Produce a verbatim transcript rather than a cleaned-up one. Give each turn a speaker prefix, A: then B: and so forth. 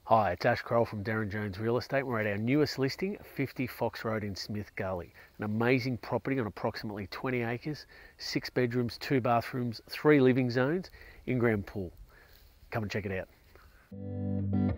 A: Hi, it's Ash Kroll from Darren Jones Real Estate. We're at our newest listing, fifty Fox Road in Smith Gully. An amazing property on approximately twenty acres, six bedrooms, two bathrooms, three living zones, in-ground pool. Come and check it out.